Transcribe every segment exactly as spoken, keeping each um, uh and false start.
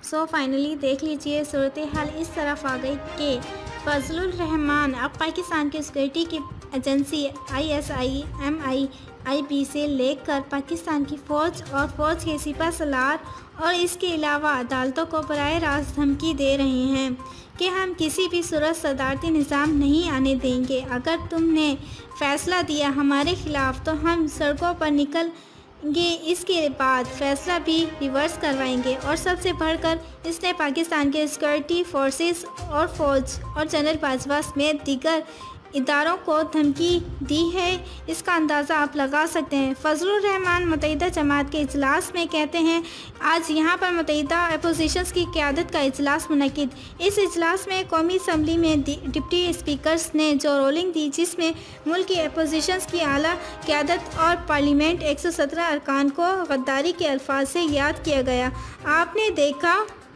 So finally دیکھ لیجئے صورتحال اس طرف آ گئی کہ فضل الرحمان اب پاکستان کی سیکورٹی کی agency I S I M I I B سے لے کر پاکستان کی فوج اور فوج کے سپہ سالار اور اس کے علاوہ عدالتوں کو براہ راست دھمکی دے رہے ہیں کہ ہم کسی بھی صورت صدارتی نظام نہیں آنے دیں گے۔ اگر تم نے فیصلہ دیا ہمارے خلاف تو ہم سڑکوں پر نکل گے، اس کے بعد فیصلہ بھی ریورس کروائیں گے۔ اور سب سے بڑھ کر اس نے پاکستان کے سیکورٹی فورسز اور فوج اور جنرل باجوہ سمیت دیگر اداروں کو دھمکی دی ہے، اس کا اندازہ آپ لگا سکتے ہیں۔ فضل الرحمان متحدہ جماعت کے اجلاس میں کہتے ہیں آج یہاں پر متحدہ اپوزیشنز کی قیادت کا اجلاس منعقد۔ اس اجلاس میں قومی اسمبلی میں ڈپٹی اسپیکرز نے جو رولنگ دی جس میں ملک کی اپوزیشنز کی اعلیٰ قیادت اور پارلیمنٹ ایک سو سترہ ارکان کو غداری کے الفاظ سے یاد کیا گیا۔ آپ نے دیکھا،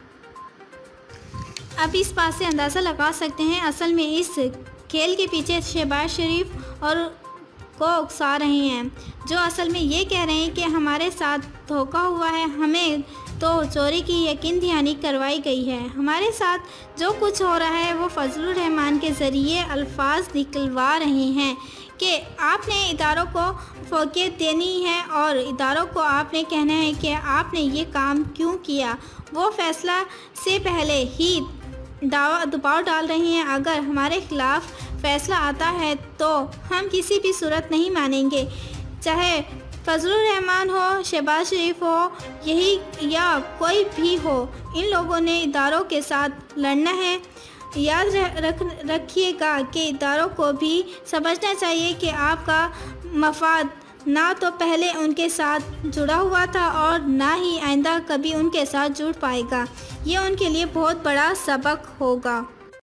اب اس بات سے اندازہ لگا سکتے ہیں اصل میں اس کھیل کے پیچھے شہباز شریف اور کو اکسا رہے ہیں، جو اصل میں یہ کہہ رہے ہیں کہ ہمارے ساتھ دھوکہ ہوا ہے، ہمیں تو چوری کی یقین دہانی کروائی گئی ہے، ہمارے ساتھ جو کچھ ہو رہا ہے وہ فضل الرحمان کے ذریعے الفاظ نکلوا رہے ہیں کہ آپ نے اداروں کو فوقیت دینی ہے اور اداروں کو آپ نے کہنا ہے کہ آپ نے یہ کام کیوں کیا۔ وہ فیصلہ سے پہلے ہی دباؤ ڈال رہے ہیں، اگر ہمارے خلاف فیصلہ آتا ہے تو ہم کسی بھی صورت نہیں مانیں گے، چاہے فضل الرحمان ہو، شہباز شریف ہو، یہی یا کوئی بھی ہو، ان لوگوں نے اداروں کے ساتھ لڑنا ہے۔ یاد رکھ رکھیے گا کہ اداروں کو بھی سمجھنا چاہیے کہ آپ کا مفاد نہ تو پہلے ان کے ساتھ جڑا ہوا تھا اور نہ ہی آئندہ کبھی ان کے ساتھ جڑ پائے گا، یہ ان کے لیے بہت بڑا سبق ہوگا۔